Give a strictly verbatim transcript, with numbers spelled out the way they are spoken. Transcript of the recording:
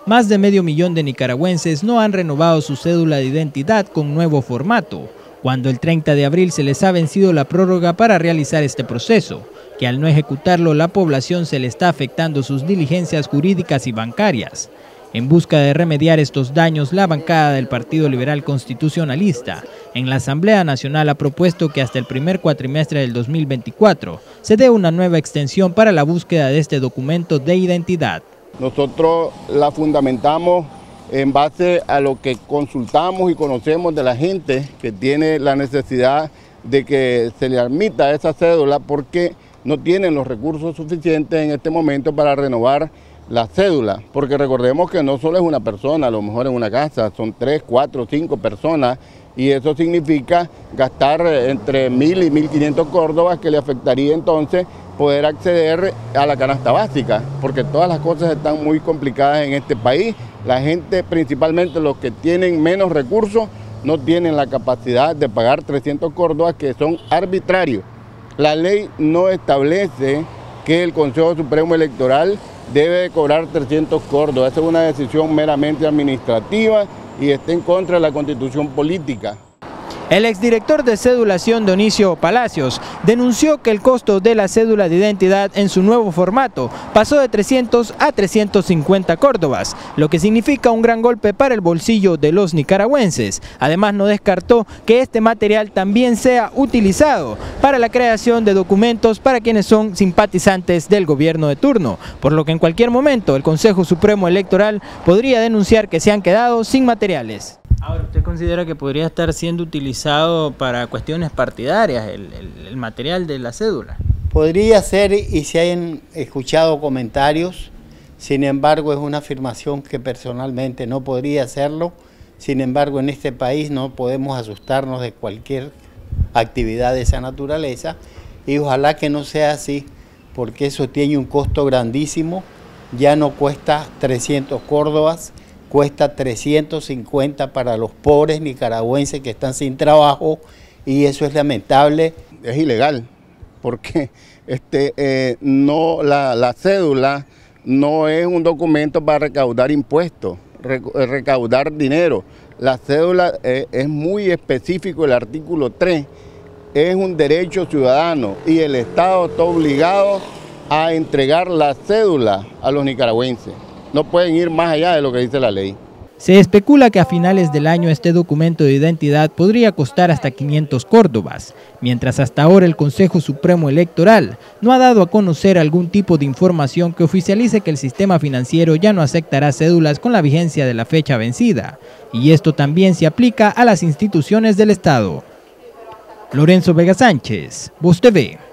más de medio millón de nicaragüenses no han renovado su cédula de identidad con nuevo formato, cuando el treinta de abril se les ha vencido la prórroga para realizar este proceso, que al no ejecutarlo la población se le está afectando sus diligencias jurídicas y bancarias. En busca de remediar estos daños, la bancada del Partido Liberal Constitucionalista en la Asamblea Nacional ha propuesto que hasta el primer cuatrimestre del dos mil veinticuatro se dé una nueva extensión para la búsqueda de este documento de identidad. Nosotros la fundamentamos en base a lo que consultamos y conocemos de la gente que tiene la necesidad de que se le admita esa cédula porque no tienen los recursos suficientes en este momento para renovar la cédula, porque recordemos que no solo es una persona, a lo mejor en una casa son tres, cuatro, cinco personas y eso significa gastar entre mil y mil quinientos córdobas que le afectaría entonces poder acceder a la canasta básica, porque todas las cosas están muy complicadas en este país. La gente, principalmente los que tienen menos recursos, no tienen la capacidad de pagar trescientos córdobas que son arbitrarios. La ley no establece que el Consejo Supremo Electoral debe cobrar trescientos córdobas. Esa es una decisión meramente administrativa y está en contra de la Constitución política. El exdirector de cedulación Dionisio Palacios denunció que el costo de la cédula de identidad en su nuevo formato pasó de trescientos a trescientos cincuenta córdobas, lo que significa un gran golpe para el bolsillo de los nicaragüenses. Además, no descartó que este material también sea utilizado para la creación de documentos para quienes son simpatizantes del gobierno de turno, por lo que en cualquier momento el Consejo Supremo Electoral podría denunciar que se han quedado sin materiales. Ahora, ¿usted considera que podría estar siendo utilizado para cuestiones partidarias el, el, el material de la cédula? Podría ser y se hayan escuchado comentarios, sin embargo es una afirmación que personalmente no podría hacerlo. Sin embargo, en este país no podemos asustarnos de cualquier actividad de esa naturaleza y ojalá que no sea así, porque eso tiene un costo grandísimo, ya no cuesta trescientos córdobas, cuesta trescientos cincuenta para los pobres nicaragüenses que están sin trabajo y eso es lamentable. Es ilegal porque este, eh, no, la, la cédula no es un documento para recaudar impuestos, rec, recaudar dinero. La cédula eh, es muy específico, el artículo tres, es un derecho ciudadano y el Estado está obligado a entregar la cédula a los nicaragüenses. No pueden ir más allá de lo que dice la ley. Se especula que a finales del año este documento de identidad podría costar hasta quinientos córdobas, mientras hasta ahora el Consejo Supremo Electoral no ha dado a conocer algún tipo de información que oficialice que el sistema financiero ya no aceptará cédulas con la vigencia de la fecha vencida, y esto también se aplica a las instituciones del Estado. Lorenzo Vega Sánchez, Voz T V.